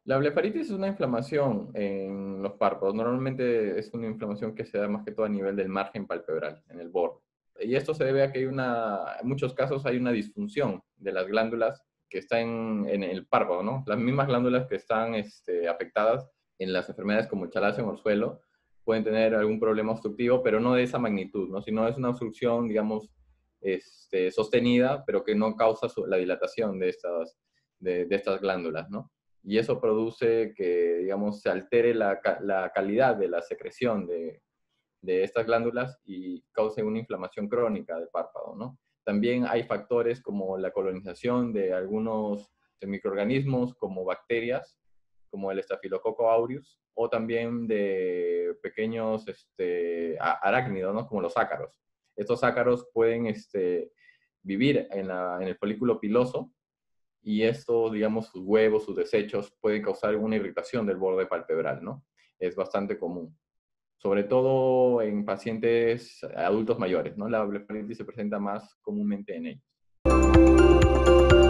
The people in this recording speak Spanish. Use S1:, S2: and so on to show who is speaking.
S1: La blefaritis es una inflamación en los párpados. Normalmente es una inflamación que se da más que todo a nivel del margen palpebral, en el borde. Y esto se debe a que en muchos casos hay una disfunción de las glándulas que están en el párpado, ¿no? Las mismas glándulas que están afectadas en las enfermedades como el chalazo en el suelo pueden tener algún problema obstructivo, pero no de esa magnitud, ¿no? Sino es una obstrucción, digamos, sostenida, pero que no causa la dilatación de estas glándulas, ¿no? Y eso produce que, digamos, se altere la calidad de la secreción de estas glándulas y cause una inflamación crónica del párpado, ¿no? También hay factores como la colonización de algunos microorganismos como bacterias, como el Staphylococcus aureus, o también de pequeños arácnidos, ¿no? Como los ácaros. Estos ácaros pueden vivir en el folículo piloso y esto, digamos, sus huevos, sus desechos, pueden causar una irritación del borde palpebral, ¿no? Es bastante común, sobre todo en pacientes adultos mayores, ¿no? La blefaritis se presenta más comúnmente en ellos.